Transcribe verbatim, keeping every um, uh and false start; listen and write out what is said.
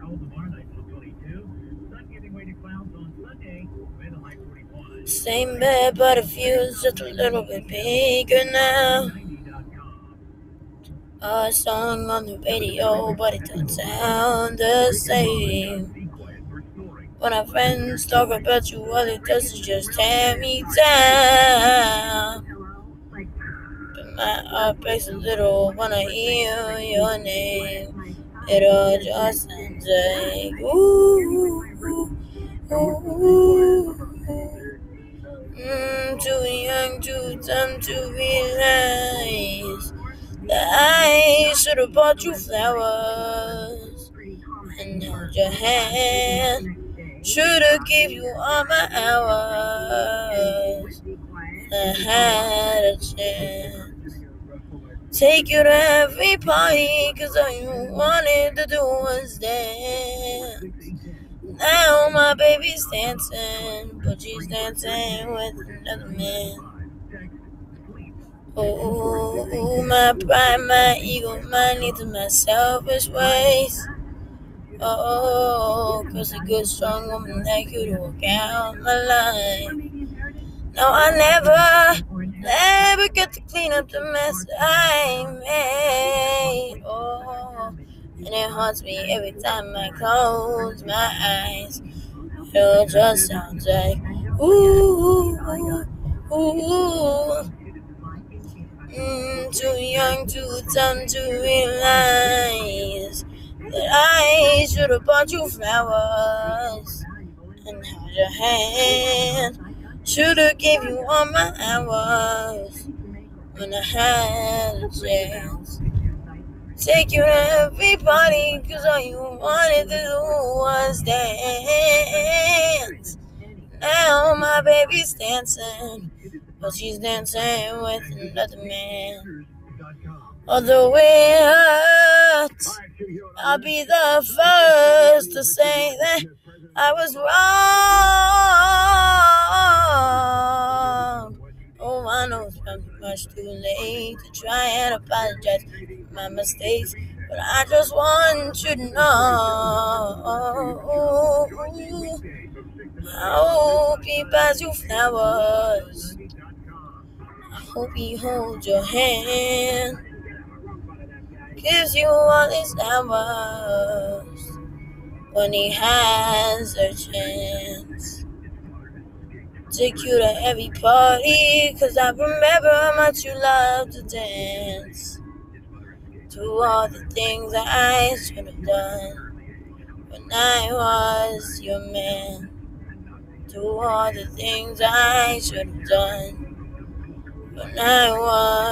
Same bed, but it feels just a little bit bigger now. A song on the radio, but it don't sound the same. When our friends talk about you, all it does is just tear me down. But my heart breaks a little when I hear your name. It all just sounds like ooh, ooh, ooh. Mm, too young, too dumb to realize that I should have bought you flowers and held your hand. Should have gave you all my hours. I had a chance. Take you to every party, cause all you wanted to do was dance. Now my baby's dancing, but she's dancing with another man. Oh, my pride, my ego, my needs, and my selfish ways. Oh, cause a good, strong woman like you to work out my life. No, I never, never get to clean up the mess I made. Oh, and it haunts me every time I close my eyes. It all just sounds like ooh, ooh, ooh. Mm, too young, too dumb to realize that I should have bought you flowers and held your hand. Should have gave you all my hours when I had a chance. Take you to every party, cause all you wanted to do was dance. Now my baby's dancing, but she's dancing with another man. Although it hurts, I'll be the first to say that I was wrong. Oh, I know it's probably much too late to try and apologize for my mistakes, but I just want you to know I hope he buys you flowers. I hope he holds your hand, gives you all his hours when he has a chance. Take you to every party, cause I remember how much you love to dance. Do all the things that I should have done when I was your man. Do all the things I should have done when I was